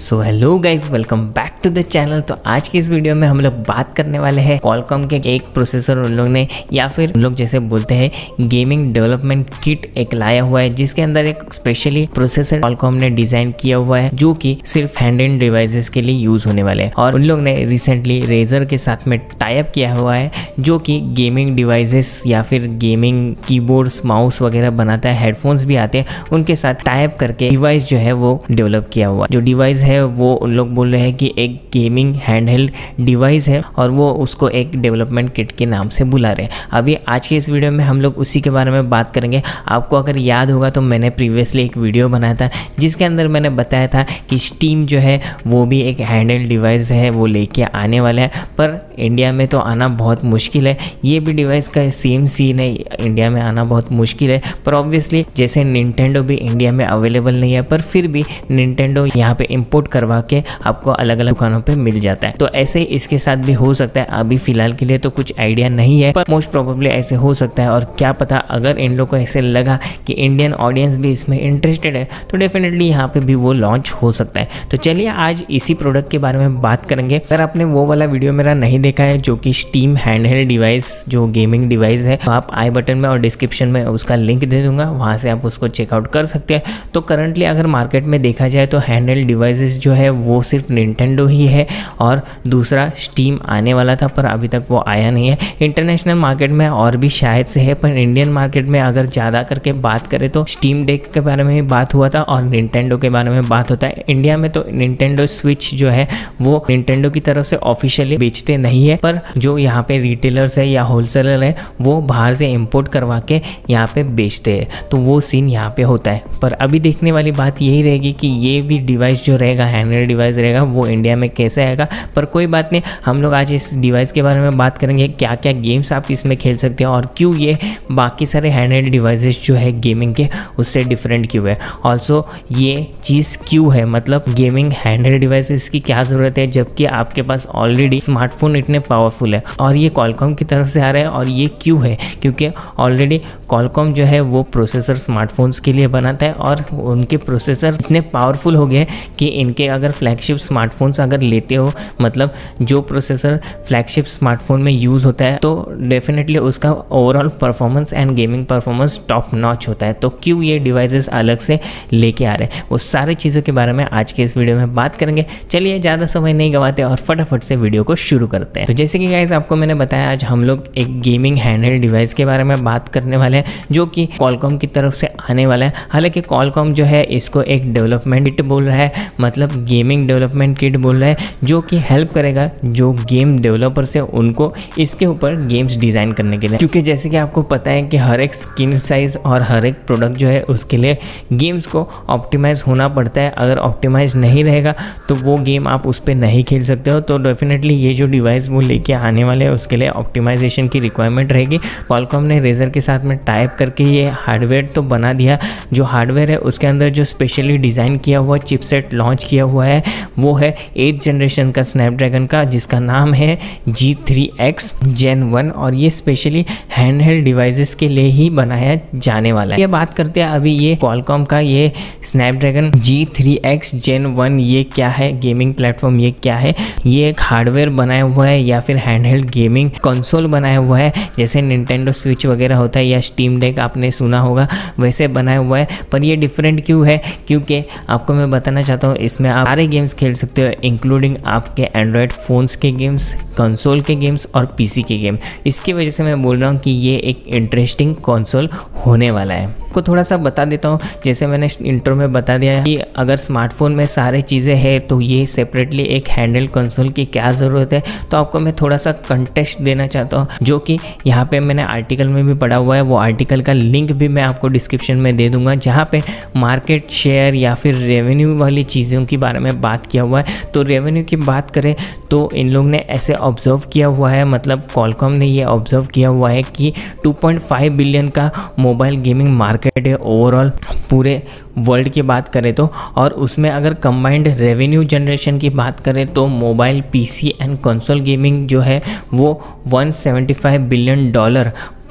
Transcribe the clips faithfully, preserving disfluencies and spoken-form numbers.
So hello guys, welcome back to the channel. तो आज की इस वीडियो में हम लोग बात करने वाले हैं क्वालकॉम के एक प्रोसेसर उन लोग ने, या फिर उन लोग जैसे बोलते हैं गेमिंग डेवलपमेंट किट एक लाया हुआ है, जिसके अंदर एक स्पेशली प्रोसेसर क्वालकॉम ने डिजाइन किया हुआ है जो कि सिर्फ हैंड एंड डिवाइसेस के लिए यूज होने वाले हैं। और उन लोग ने रिसेंटली रेजर के साथ में टाई अप किया हुआ है जो कि गेमिंग डिवाइसेस या फिर गेमिंग कीबोर्ड्स माउस वगैरह बनाता है, हेडफोन्स भी आते हैं, उनके साथ टाई अप करके डिवाइस जो है वो डेवलप किया हुआ। जो डिवाइस है वो उन लोग बोल रहे हैं कि एक गेमिंग हैंडहेल्ड डिवाइस है और वो उसको एक डेवलपमेंट किट के नाम से बुला रहे हैं। अभी आज के इस वीडियो में हम लोग उसी के बारे में बात करेंगे। आपको अगर याद होगा तो मैंने प्रीवियसली एक वीडियो बनाया था जिसके अंदर मैंने बताया था कि स्टीम जो है वो भी एक हैंडहेल्ड डिवाइस है, वो लेके आने वाला है, पर इंडिया में तो आना बहुत मुश्किल है। ये भी डिवाइस का सेम सीन है, इंडिया में आना बहुत मुश्किल है। पर ऑब्वियसली जैसे निंटेंडो भी इंडिया में अवेलेबल नहीं है, पर फिर भी निंटेंडो यहाँ पे इंपोर्ट करवा के आपको अलग अलग दुकानों पे मिल जाता है। तो ऐसे ही इसके साथ भी हो सकता है। अभी फिलहाल के लिए तो कुछ आइडिया नहीं है, पर मोस्ट प्रोबेबली ऐसे हो सकता है। और क्या पता, अगर इन लोग को ऐसे लगा कि इंडियन ऑडियंस भी इसमें इंटरेस्टेड है तो डेफिनेटली यहाँ पे भी वो लॉन्च हो सकता है। तो चलिए आज इसी प्रोडक्ट के बारे में बात करेंगे। अगर आपने वो वाला वीडियो मेरा नहीं देखा है जो कि स्टीम हैंडहेल्ड डिवाइस जो गेमिंग डिवाइस है, तो आप आई बटन में और डिस्क्रिप्शन में उसका लिंक दे दूंगा, वहाँ से आप उसको चेकआउट कर सकते हैं। तो करंटली अगर मार्केट में देखा जाए तो हैंडहेल्ड डिवाइसेस जो है वो सिर्फ निंटेंडो ही है और दूसरा स्टीम आने वाला था पर अभी तक वो आया नहीं है। इंटरनेशनल मार्केट में और भी शायद से है, पर इंडियन मार्केट में अगर ज़्यादा करके बात करें तो स्टीम डेक के बारे में ही बात हुआ था और निंटेंडो के बारे में बात होता है। इंडिया में तो निंटेंडो स्विच जो है वो निंटेंडो की तरफ से ऑफिशियली बेचते नहीं है, पर जो यहाँ पे रिटेलर्स है या होलसेलर है वो बाहर से इम्पोर्ट करवा के यहाँ पे बेचते हैं, तो वो सीन यहाँ पे होता है। पर अभी देखने वाली बात यही रहेगी कि ये भी डिवाइस जो रहेगा हैंडहेल्ड डिवाइस रहेगा वो इंडिया में कैसे आएगा। पर कोई बात नहीं, हम लोग आज इस डिवाइस के बारे में बात करेंगे, क्या क्या गेम्स आप इसमें खेल सकते हैं और क्यों ये बाकी सारे हैंडहेल्ड डिवाइसेस जो है गेमिंग के उससे डिफरेंट क्यों है। ऑल्सो ये चीज़ क्यों है, मतलब गेमिंग हैंडहेल्ड डिवाइसेस की क्या ज़रूरत है जबकि आपके पास ऑलरेडी स्मार्टफोन इतने पावरफुल है। और ये क्वालकॉम की तरफ से आ रहा है और ये क्यों है, क्योंकि ऑलरेडी क्वालकॉम जो है वो प्रोसेसर स्मार्टफोन्स के लिए बनाता है और उनके प्रोसेसर इतने पावरफुल हो गए कि इनके अगर फ्लैगशिप स्मार्टफोन्स अगर लेते हो, मतलब जो प्रोसेसर फ्लैगशिप स्मार्टफोन में यूज़ होता है, तो डेफिनेटली उसका overall performance and gaming performance top notch होता है। तो क्यों ये डिवाइसेस अलग से लेके आ रहे हैं, वो सारी चीज़ों के बारे में आज के इस वीडियो में बात करेंगे। चलिए ज़्यादा समय नहीं गवाते और फटाफट से वीडियो को शुरू करते हैं। तो जैसे कि गाइस आपको मैंने बताया, आज हम लोग एक गेमिंग हैंडहेल्ड डिवाइस के बारे में बात करने वाले हैं जो कि क्वालकॉम की तरफ से आने वाला है। हालांकि क्वालकॉम जो है इसको एक डेवलपमेंट किट बोल रहा है, मतलब गेमिंग डेवलपमेंट किट बोल रहा है, जो कि हेल्प करेगा जो गेम डेवलपर्स है उनको इसके ऊपर गेम्स डिज़ाइन करने के लिए। क्योंकि जैसे कि आपको पता है कि हर एक स्क्रीन साइज और हर एक प्रोडक्ट जो है उसके लिए गेम्स को ऑप्टिमाइज होना पड़ता है। अगर ऑप्टिमाइज नहीं रहेगा तो वो गेम आप उस पर नहीं खेल सकते हो। तो डेफिनेटली ये जो डिवाइस वो लेके आने वाले हैं उसके लिए ऑप्टिमाइजेशन की रिक्वायरमेंट रहेगी। क्वालकॉम ने रेजर के साथ में टाइप करके ये हार्डवेयर तो बना दिया। जो हार्डवेयर है उसके अंदर जो स्पेशली डिज़ाइन किया हुआ चिपसेट लॉन्च किया हुआ है वो है एट जनरेशन का स्नैपड्रैगन का, जिसका नाम है G three X gen one, और ये स्पेशली हैंडहेल्ड डिवाइसेस के लिए ही बनाया जाने वाला है। ये बात करते हैं अभी ये क्वालकॉम का ये Snapdragon G three X gen one ये क्या है, गेमिंग प्लेटफॉर्म ये क्या है। ये एक हार्डवेयर बनाया हुआ है या फिर हैंडहेल्ड गेमिंग कंसोल बनाया हुआ है, जैसे निंटेंडो स्विच वगैरह होता है या स्टीम डेक आपने सुना होगा वैसे बनाया हुआ है। पर ये डिफरेंट क्यों है, क्योंकि आपको मैं बताना चाहता हूँ इसमें आप सारे गेम्स खेल सकते हो, इंक्लूडिंग आपके एंड्रॉयड फ़ोन्स के गेम्स, कंसोल के गेम्स और पीसी के गेम। इसकी वजह से मैं बोल रहा हूँ कि ये एक इंटरेस्टिंग कंसोल होने वाला है। आपको थोड़ा सा बता देता हूँ, जैसे मैंने इंट्रो में बता दिया है कि अगर स्मार्टफोन में सारे चीज़ें हैं तो ये सेपरेटली एक हैंडहेल्ड कंसोल की क्या ज़रूरत है। तो आपको मैं थोड़ा सा कंटेक्स्ट देना चाहता हूँ, जो कि यहाँ पे मैंने आर्टिकल में भी पढ़ा हुआ है। वो आर्टिकल का लिंक भी मैं आपको डिस्क्रिप्शन में दे दूँगा, जहाँ पे मार्केट शेयर या फिर रेवेन्यू वाली चीज़ों के बारे में बात किया हुआ है। तो रेवेन्यू की बात करें तो इन लोग ने ऐसे ऑब्जर्व किया हुआ है, मतलब क्वालकॉम ने ये ऑब्जर्व किया हुआ है कि टू पॉइंट फाइव बिलियन का मोबाइल गेमिंग मार्केट है ओवरऑल पूरे वर्ल्ड की बात करें तो। और उसमें अगर कंबाइंड रेवेन्यू जनरेशन की बात करें तो mobile PC and console gaming जो है वो one seventy five billion dollar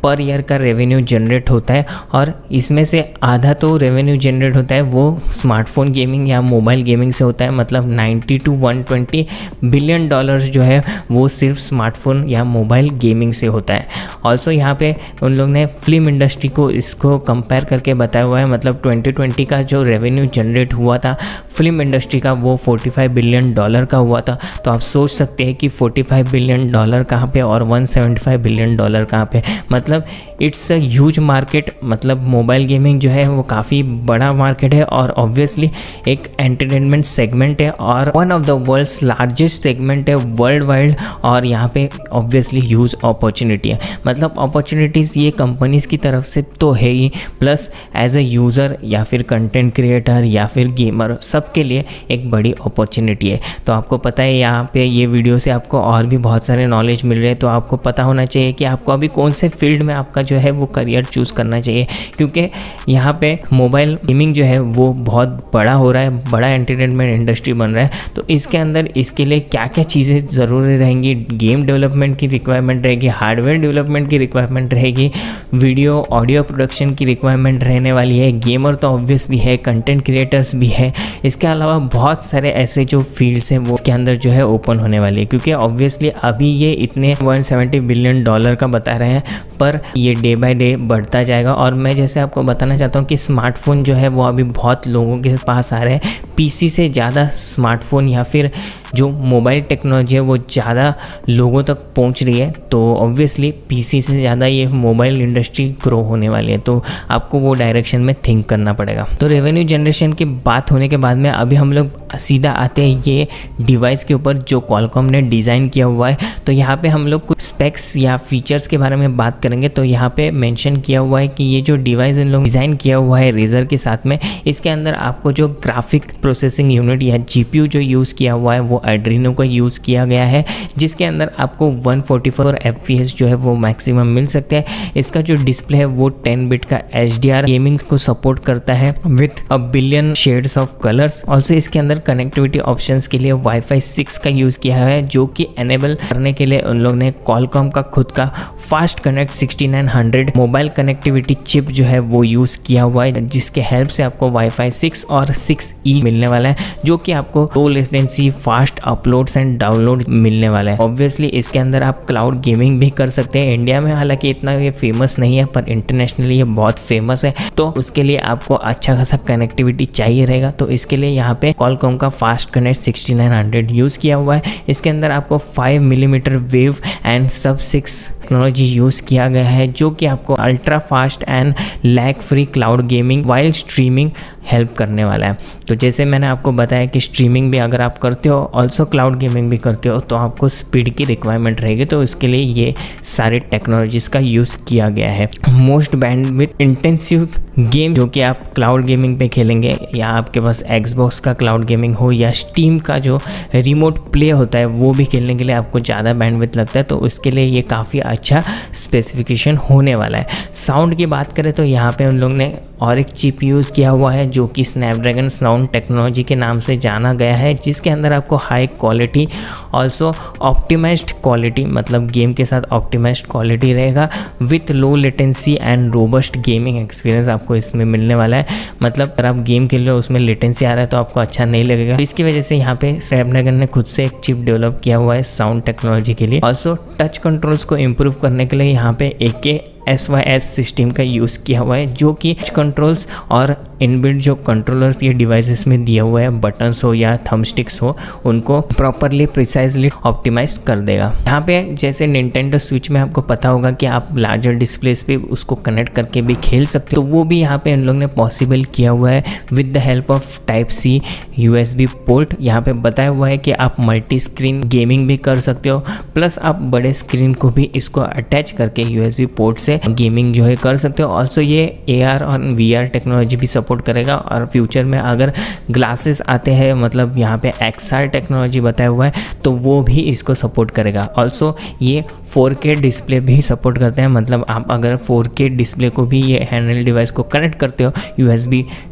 per year का रेवेन्यू जनरेट होता है और इसमें से आधा तो रेवेन्यू जनरेट होता है वो स्मार्टफोन गेमिंग या मोबाइल गेमिंग से होता है। मतलब ninety two one twenty billion dollars जो है वो सिर्फ स्मार्टफोन या मोबाइल गेमिंग से होता है। ऑल्सो यहाँ पे उन लोग ने फिल्म इंडस्ट्री को इसको कंपेयर करके बताया हुआ है। मतलब ट्वेंटी ट्वेंटी का जो रेवेन्यू जनरेट हुआ था फिल्म इंडस्ट्री का वो पैंतालीस बिलियन डॉलर का हुआ था। तो आप सोच सकते हैं कि पैंतालीस बिलियन डॉलर कहाँ पे और एक सौ पचहत्तर बिलियन डॉलर कहाँ पे। मतलब इट्स अ ह्यूज मार्केट। मतलब मोबाइल गेमिंग जो है वो काफ़ी बड़ा मार्केट है और ऑब्वियसली एक एंटरटेनमेंट सेगमेंट है और one of the world's largest segment है वर्ल्ड वाइड। और यहाँ पे ऑब्वियसली ह्यूज अपॉर्चुनिटी है। मतलब अपॉर्चुनिटीज़ ये कंपनीज़ की तरफ से तो है ही, प्लस एज अ यूज़र या फिर कंटेंट क्रिएटर या फिर गेमर सबके लिए एक बड़ी अपॉर्चुनिटी है। तो आपको पता है यहाँ पे ये वीडियो से आपको और भी बहुत सारे नॉलेज मिल रहे हैं। तो आपको पता होना चाहिए कि आपको अभी कौन से फील्ड में आपका जो है वो करियर चूज़ करना चाहिए, क्योंकि यहाँ पे मोबाइल गेमिंग जो है वो बहुत बड़ा हो रहा है, बड़ा एंटरटेनमेंट इंडस्ट्री बन रहा है। तो इसके अंदर इसके लिए क्या क्या चीज़ें ज़रूरी रहेंगी, गेम डेवलपमेंट की रिक्वायरमेंट रहेगी, हार्डवेयर डेवलपमेंट की रिक्वायरमेंट रहेगी, वीडियो ऑडियो प्रोडक्शन की रिक्वायरमेंट रहने वाली है, गेमर तो ऑब्वियसली है, कंटेंट क्रिएटर्स भी है। इसके अलावा बहुत सारे ऐसे जो फील्ड्स हैं वो इसके अंदर जो है ओपन होने वाली है, क्योंकि ऑब्वियसली अभी ये इतने एक सौ सत्तर बिलियन डॉलर का बता रहे हैं, पर ये डे बाय डे बढ़ता जाएगा। और मैं जैसे आपको बताना चाहता हूँ कि स्मार्टफोन जो है वो अभी बहुत लोगों के पास आ रहे हैं। पीसी से ज़्यादा स्मार्टफोन या फिर जो मोबाइल टेक्नोलॉजी है वो ज़्यादा लोगों तक पहुंच रही है। तो ऑब्वियसली पीसी से ज़्यादा ये मोबाइल इंडस्ट्री ग्रो होने वाली है। तो आपको वो डायरेक्शन में थिंक करना पड़ेगा। तो रेवेन्यू जनरेशन की बात होने के बाद में अभी हम लोग सीधा आते हैं ये डिवाइस के ऊपर जो क्वालकॉम ने डिज़ाइन किया हुआ है। तो यहाँ पे हम लोग कुछ स्पेक्स या फीचर्स के बारे में बात करेंगे। तो यहाँ पे मेंशन किया हुआ है कि ये जो डिवाइस इन लोग डिज़ाइन किया हुआ है रेजर के साथ में, इसके अंदर आपको जो ग्राफिक प्रोसेसिंग यूनिट या जीपीयू जो यूज़ किया हुआ है वो एड्रीनो का यूज़ किया गया है, जिसके अंदर आपको वन फोर्टी फोर एफपीएस जो है वो मैक्सिमम मिल सकते हैं। इसका जो डिस्प्ले है वो टेन बिट का एचडीआर गेमिंग को सपोर्ट करता है with a billion shades of colours. Also इसके अंदर कनेक्टिविटी ऑप्शंस के लिए वाईफाई सिक्स का यूज़ किया है, जो कि एनेबल करने के लिए उन लोग ने क्वालकॉम का खुद का fast connect sixty nine hundred mobile connectivity chip जो है वो यूज़ किया हुआ है, जिसके हेल्प से आपको वाईफाई सिक्स और सिक्स ई मिलने वाला है, जो कि आपको low latency fast uploads and download मिलने वाला है। ऑब्वियसली इसके अंदर आप क्लाउड गेमिंग भी कर सकते हैं। इंडिया में हालांकि इतना ये फेमस नहीं है, पर इंटरनेशनली ये बहुत फेमस है। तो उसके लिए आपको अच्छा खासा कनेक्टिविटी चाहिए रहेगा। तो इसके लिए यहाँ पे क्वालकॉम का fast connect sixty nine hundred use किया हुआ है। इसके अंदर आपको five millimetre wave and sub six technology use किया गया है, जो कि आपको ultra fast and lag free cloud gaming while streaming help करने वाला है। तो जैसे मैंने आपको बताया कि स्ट्रीमिंग भी अगर आप करते हो, ऑल्सो क्लाउड गेमिंग भी करते हो, तो आपको स्पीड की रिक्वायरमेंट रहेगी। तो इसके लिए ये सारे टेक्नोलॉजीज़ का यूज़ किया गया है। मोस्ट बैंडविड्थ इंटेंसिव गेम जो कि आप क्लाउड गेमिंग पे खेलेंगे, या आपके पास एक्सबॉक्स का क्लाउड गेमिंग हो या स्टीम का जो रिमोट प्ले होता है वो भी खेलने के लिए आपको ज़्यादा बैंडविड्थ लगता है। तो उसके लिए ये काफ़ी अच्छा स्पेसिफिकेशन होने वाला है। साउंड की बात करें तो यहाँ पे उन लोग ने और एक चिप यूज़ किया हुआ है, जो कि स्नैपड्रैगन साउंड टेक्नोलॉजी के नाम से जाना गया है, जिसके अंदर आपको high quality also optimised quality, मतलब गेम के साथ ऑप्टिमाइज्ड क्वालिटी रहेगा with low latency and robust gaming experience आपको इसमें मिलने वाला है। मतलब अगर आप गेम खेल रहे हो उसमें लेटेंसी आ रहा है तो आपको अच्छा नहीं लगेगा। तो इसकी वजह से यहाँ पे स्नैपड्रैगन ने खुद से एक चिप डेवलप किया हुआ है साउंड टेक्नोलॉजी के लिए। ऑल्सो टच कंट्रोल्स को इम्प्रूव करने के लिए यहाँ पे A S Y S system का यूज़ किया हुआ है, जो कि कंट्रोल्स और इनबिल्ट जो कंट्रोलर्स ये डिवाइसेस में दिया हुआ है, बटन्स हो या थंबस्टिक्स हो, उनको प्रॉपरली प्रिसाइजली ऑप्टिमाइज कर देगा। यहाँ पे जैसे निंटेंडो स्विच में आपको पता होगा कि आप लार्जर डिस्प्लेस पे उसको कनेक्ट करके भी खेल सकते हो, तो वो भी यहाँ पे इन लोग ने पॉसिबल किया हुआ है with the help of type C USB port. यहाँ पे बताया हुआ है कि आप मल्टी स्क्रीन गेमिंग भी कर सकते हो, प्लस आप बड़े स्क्रीन को भी इसको अटैच करके यूएसबी पोर्ट से गेमिंग जो है कर सकते हो। ऑल्सो ये ए आर और वी आर टेक्नोलॉजी भी सपोर्ट करेगा, और फ्यूचर में अगर ग्लासेस आते हैं, मतलब यहाँ पे एक्स आर टेक्नोलॉजी बताया हुआ है, तो वो भी इसको सपोर्ट करेगा। ऑल्सो ये फोर के डिस्प्ले भी सपोर्ट करते हैं, मतलब आप अगर फोर के डिस्प्ले को भी ये हैंडल डिवाइस को कनेक्ट करते हो यूएसबी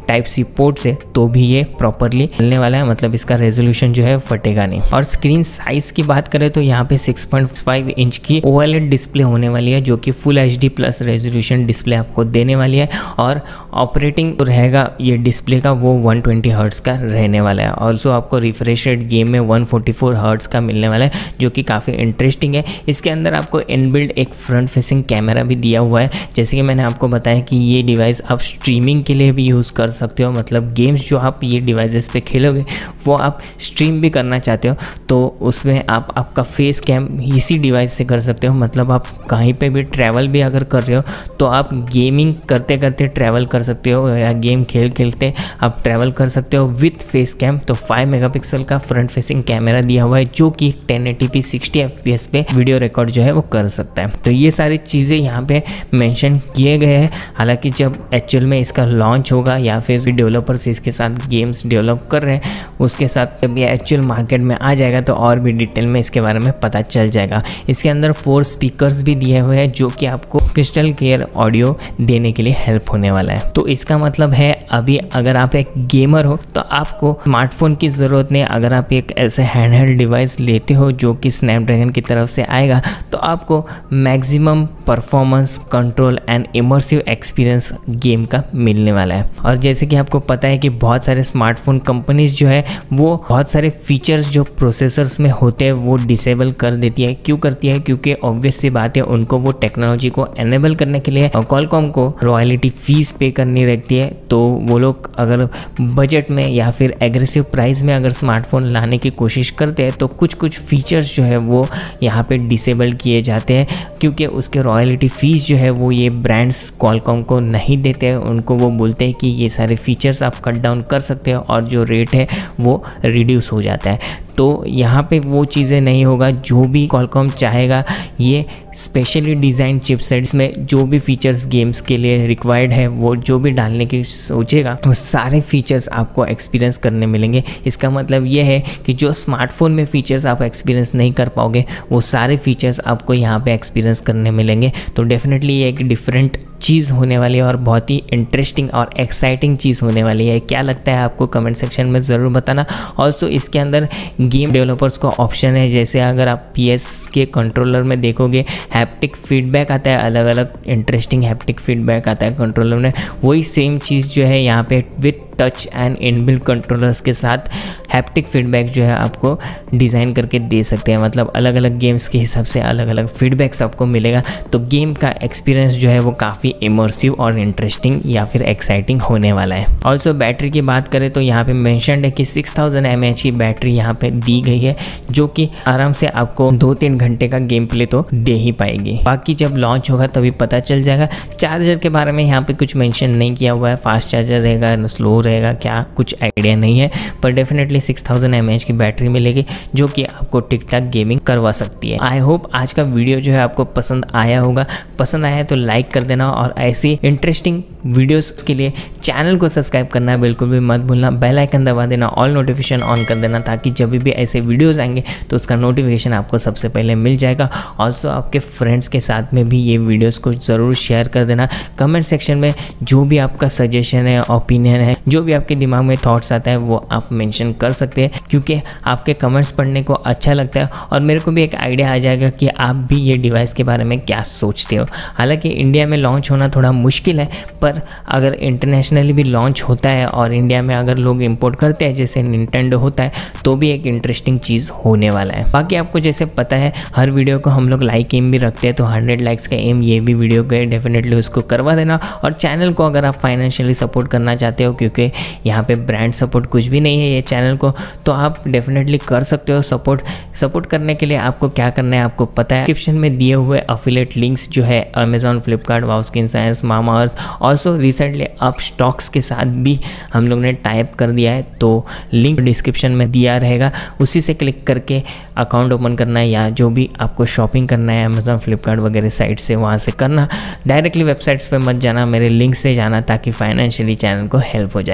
टाइप सी पोर्ट से तो भी ये प्रॉपरली चलने वाला है, मतलब इसका रेजोल्यूशन जो है फटेगा नहीं। और स्क्रीन साइज की बात करें तो यहाँ पे सिक्स पॉइंट फाइव इंच की ओएलईडी डिस्प्ले होने वाली है जो कि full HD plus resolution display आपको देने वाली है। और ऑपरेटिंग तो रहेगा ये डिस्प्ले का वो वन ट्वेंटी हर्ट्ज का रहने वाला है। ऑल्सो आपको रिफ्रेश रेट गेम में वन फोर्टी फोर हर्ट्ज का मिलने वाला है जो कि काफ़ी इंटरेस्टिंग है। इसके अंदर आपको इनबिल्ट एक फ्रंट फेसिंग कैमरा भी दिया हुआ है। जैसे कि मैंने आपको बताया कि ये डिवाइस आप स्ट्रीमिंग के लिए भी यूज़ कर सकते हो, मतलब गेम्स जो आप ये डिवाइसेस पे खेलोगे वो आप स्ट्रीम भी करना चाहते हो तो उसमें आप आपका फेस कैम इसी डिवाइस से कर सकते हो। मतलब आप कहीं पे भी ट्रैवल भी अगर कर रहे हो तो आप गेमिंग करते करते ट्रैवल कर सकते हो या गेम खेल खेलते आप ट्रैवल कर सकते हो विथ फेस कैम। तो फाइव मेगापिक्सल का फ्रंट फेसिंग कैमरा दिया हुआ है जो कि ten eighty P sixty F P S पे वीडियो रिकॉर्ड जो है वो कर सकता है। तो ये सारी चीज़ें यहाँ पे मेंशन किए गए हैं। हालांकि जब एक्चुअल में इसका लॉन्च होगा या फिर डेवलपर्स इसके साथ गेम्स डेवलप कर रहे हैं उसके साथ जब ये एक्चुअल मार्केट में आ जाएगा तो और भी डिटेल में इसके बारे में पता चल जाएगा। इसके अंदर फोर स्पीकर्स भी दिए हुए हैं जो कि आपको क्रिस्टल क्लियर ऑडियो देने के लिए हेल्प होने वाला है। तो इसका मतलब है अभी अगर आप एक गेमर हो तो आपको स्मार्टफोन की ज़रूरत नहीं। अगर आप एक ऐसे हैंडहेल्ड डिवाइस लेते हो जो कि स्नैपड्रैगन की तरफ से आएगा तो आपको maximum performance, control and immersive experience game का मिलने वाला है। और जैसे कि आपको पता है कि बहुत सारे स्मार्टफोन कंपनीज जो है वो बहुत सारे फीचर्स जो प्रोसेसर्स में होते हैं वो डिसेबल कर देती है। क्यों करती है? क्योंकि ऑब्वियस सी बात है उनको वो टेक्नोलॉजी को एनेबल करने के लिए कॉलकॉम को रॉयल्टी फीस पे करनी रहती है। तो वो लोग अगर बजट में या फिर एग्रेसिव प्राइस में अगर स्मार्टफोन लाने की कोशिश करते हैं तो कुछ कुछ फीचर्स जो है वो यहाँ पे डिसेबल किए जाते हैं क्योंकि उसके रॉयल्टी फीस जो है वो ये ब्रांड्स कॉलकॉम को नहीं देते हैं। उनको वो बोलते हैं कि ये सारे फीचर्स आप कट डाउन कर सकते हो और जो रेट है वो रिड्यूस हो जाता है। तो यहाँ पे वो चीज़ें नहीं होगा। जो भी कॉलकॉम चाहेगा ये स्पेशली डिज़ाइन चिपसेट्स में जो भी फीचर्स गेम्स के लिए रिक्वायर्ड है वो जो भी डालने की सोचेगा वो सारे फीचर्स आपको एक्सपीरियंस करने मिलेंगे। इसका मतलब ये है कि जो स्मार्टफोन में फीचर्स आप एक्सपीरियंस नहीं कर पाओगे वो सारे फीचर्स आपको यहाँ पे एक्सपीरियंस करने मिलेंगे। तो डेफिनेटली ये एक डिफरेंट चीज़ होने वाली है और बहुत ही इंटरेस्टिंग और एक्साइटिंग चीज़ होने वाली है। क्या लगता है आपको कमेंट सेक्शन में ज़रूर बताना। ऑल्सो इसके अंदर गेम डेवलपर्स को ऑप्शन है, जैसे अगर आप पी एस के कंट्रोलर में देखोगे हैप्टिक फीडबैक आता है, अलग अलग इंटरेस्टिंग हैप्टिक फीडबैक आता है कंट्रोलर में। वही सेम चीज़ जो है यहाँ पे with touch and inbuilt controllers के साथ हैप्टिक फीडबैक जो है आपको डिज़ाइन करके दे सकते हैं। मतलब अलग अलग गेम्स के हिसाब से अलग अलग फीडबैक्स आपको मिलेगा। तो गेम का एक्सपीरियंस जो है वो काफ़ी इमर्सिव और इंटरेस्टिंग या फिर एक्साइटिंग होने वाला है। ऑल्सो बैटरी की बात करें तो यहाँ पे मेंशन्ड है कि सिक्स थाउजेंड एम एच की बैटरी यहाँ पे दी गई है जो कि आराम से आपको दो तीन घंटे का गेम प्ले तो दे ही पाएगी। बाकी जब लॉन्च होगा तभी पता चल जाएगा। चार्जर के बारे में यहाँ पे कुछ मेंशन नहीं किया हुआ है, फास्ट चार्जर रहेगा न स्लो रहेगा क्या कुछ आइडिया नहीं है, पर definitely six thousand M H की बैटरी मिलेगी जो कि आपको टिक टाक गेमिंग करवा सकती है। आई होप आज का वीडियो जो है आपको पसंद आया होगा। पसंद आया तो लाइक कर देना और ऐसी इंटरेस्टिंग वीडियोस के लिए चैनल को सब्सक्राइब करना बिल्कुल भी मत भूलना। बेल आइकन दबा देना, ऑल नोटिफिकेशन ऑन कर देना ताकि जब भी ऐसे वीडियोस आएंगे तो उसका नोटिफिकेशन आपको सबसे पहले मिल जाएगा। ऑल्सो आपके फ्रेंड्स के साथ में भी ये वीडियोस को ज़रूर शेयर कर देना। कमेंट सेक्शन में जो भी आपका सजेशन है, ओपिनियन है, जो भी आपके दिमाग में थॉट्स आता है वो आप मेंशन कर सकते हैं क्योंकि आपके कमेंट्स पढ़ने को अच्छा लगता है और मेरे को भी एक आइडिया आ जाएगा कि आप भी ये डिवाइस के बारे में क्या सोचते हो। हालांकि इंडिया में लॉन्च होना थोड़ा मुश्किल है, पर अगर इंटरनेशनली भी लॉन्च होता है और इंडिया में अगर लोग इंपोर्ट करते हैं जैसे निंटेंडो होता है तो भी एक इंटरेस्टिंग चीज़ होने वाला है। बाकी आपको जैसे पता है हर वीडियो को हम लोग लाइक एम भी रखते हैं, तो हंड्रेड लाइक्स का एम ये भी वीडियो को डेफिनेटली उसको करवा देना। और चैनल को अगर आप फाइनेंशियली सपोर्ट करना चाहते हो क्योंकि यहाँ पे ब्रांड सपोर्ट कुछ भी नहीं है ये चैनल को, तो आप डेफिनेटली कर सकते हो सपोर्ट। सपोर्ट करने के लिए आपको क्या करना है आपको पता है, डिस्क्रिप्शन में दिए हुए अफिलिएट लिंक्स जो है Amazon, Flipkart, Wow Skin Science, Mamaearth, also recently Upstox के साथ भी हम लोग ने टाइप कर दिया है, तो लिंक डिस्क्रिप्शन में दिया रहेगा, उसी से क्लिक करके अकाउंट ओपन करना है या जो भी आपको शॉपिंग करना है अमेजॉन, फ्लिपकार्ट वगैरह साइट से वहाँ से करना। डायरेक्टली वेबसाइट्स पर मत जाना, मेरे लिंक से जाना ताकि फाइनेंशियली चैनल को हेल्प हो जाए।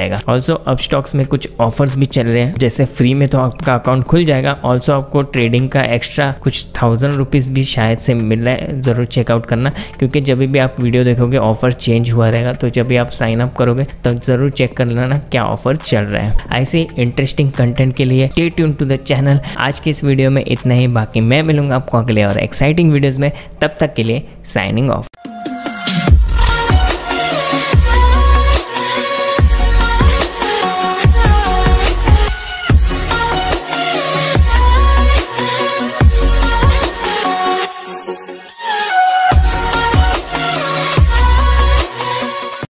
जाएगा। ऑल्सो अब स्टॉक्स में कुछ ऑफर्स भी चल रहे हैं, जैसे फ्री में तो आपका अकाउंट खुल जाएगा, ऑल्सो आपको ट्रेडिंग का एक्स्ट्रा कुछ थाउजेंड रुपीज भी शायद से मिल रहा है। जरूर चेकआउट करना, क्योंकि जब भी आप वीडियो देखोगे ऑफर चेंज हुआ रहेगा, तो जब भी आप साइन अप करोगे तब जरूर चेक कर लेना क्या ऑफर चल रहा है। ऐसे इंटरेस्टिंग कंटेंट के लिए stay tune to the channel. आज के इस वीडियो में इतना ही, बाकी मैं मिलूंगा आपको अगले और एक्साइटिंग वीडियोस में। तब तक के लिए साइनिंग ऑफ।